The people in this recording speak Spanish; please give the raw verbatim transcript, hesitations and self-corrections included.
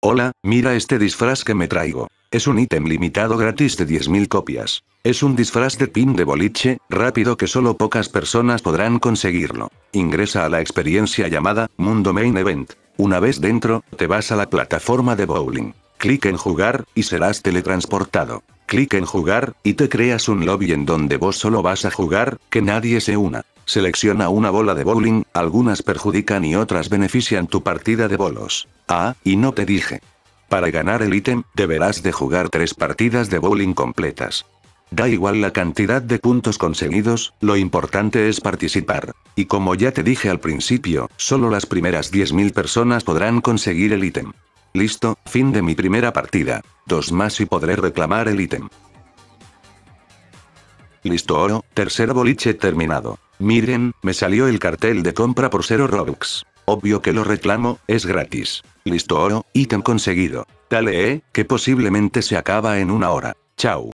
Hola, mira este disfraz que me traigo. Es un ítem limitado gratis de diez mil copias. Es un disfraz de pin de boliche, rápido que solo pocas personas podrán conseguirlo. Ingresa a la experiencia llamada Mundo Main Event. Una vez dentro, te vas a la plataforma de bowling. Clic en jugar, y serás teletransportado. Clic en jugar, y te creas un lobby en donde vos solo vas a jugar, que nadie se una. Selecciona una bola de bowling, algunas perjudican y otras benefician tu partida de bolos. Ah, y no te dije. Para ganar el ítem, deberás de jugar tres partidas de bowling completas. Da igual la cantidad de puntos conseguidos, lo importante es participar. Y como ya te dije al principio, solo las primeras diez mil personas podrán conseguir el ítem. Listo, fin de mi primera partida. Dos más y podré reclamar el ítem. Listo oro, tercer boliche terminado. Miren, me salió el cartel de compra por cero Robux. Obvio que lo reclamo, es gratis. Listo oro, ítem conseguido. Dale eh, que posiblemente se acaba en una hora. Chao.